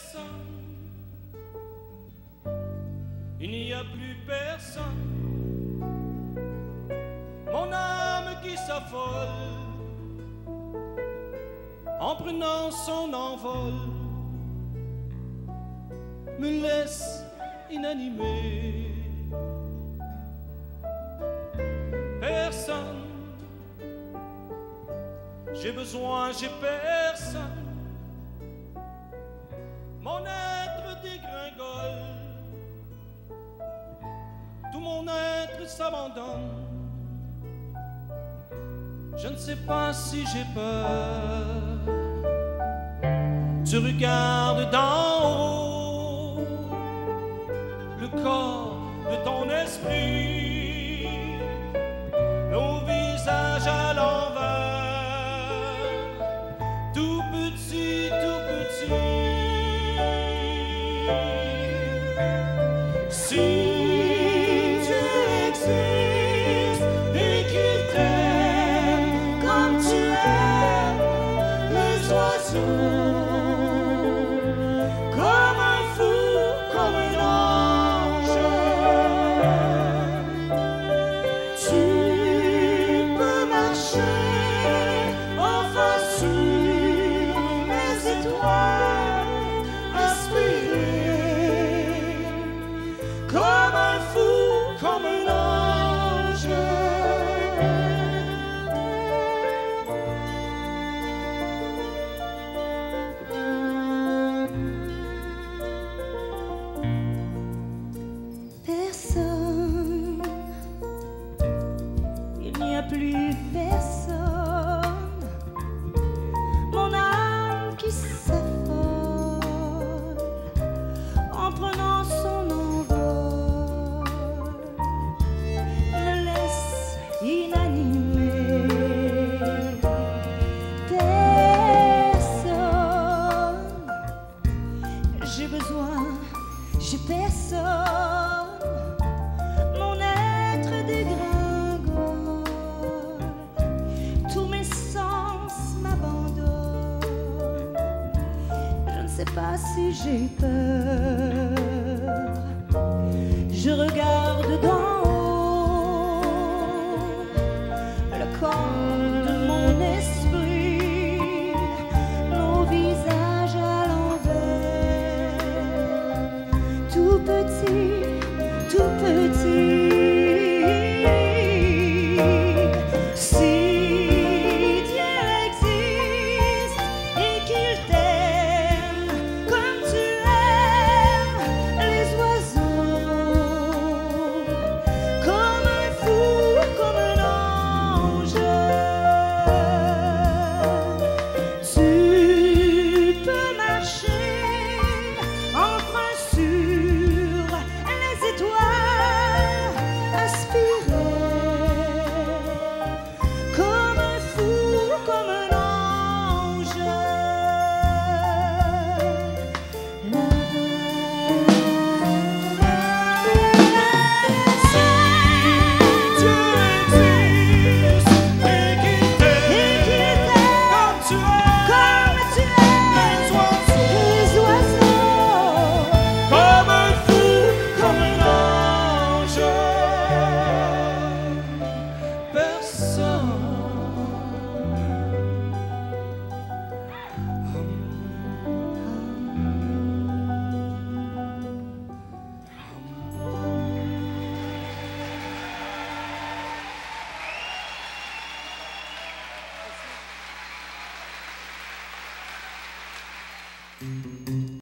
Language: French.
personne, il n'y a plus personne. Mon âme qui s'affole en prenant son envol me laisse inanimé. Personne, j'ai besoin, j'ai personne. Mon être dégringole, tout mon être s'abandonne. Je ne sais pas si j'ai peur. Tu regardes d'en haut le corps de ton esprit, nos visages à l'envers, tout petit, tout petit. Si tu existes et qu'il t'aime comme tu aimes les oiseaux, comme un fou, comme un ange, tu peux marcher enfin sur les étoiles, aspirer comme un fou, comme un ange. Personne, il n'y a plus personne. Mon âme qui s'affole en prenant son envol me laisse inanimé. Personne, j'ai besoin, j'ai personne. Mon être dégringole, tous mes sens m'abandonnent. Je ne sais pas si j'ai peur. Je regarde d'en haut le corps de mon esprit, nos visages à l'envers, tout petit, tout petit. Si Dieu existe et qu'il t'aime comme tu aimes les oiseaux, comme un fou, comme un ange, tu peux marcher enfin sur les étoiles, aspirer comme un fou, comme un ange. Dieu existe et qu'il t'aime comme tu aimes les oiseaux, comme un fou, comme un ange. Personne, Thank you.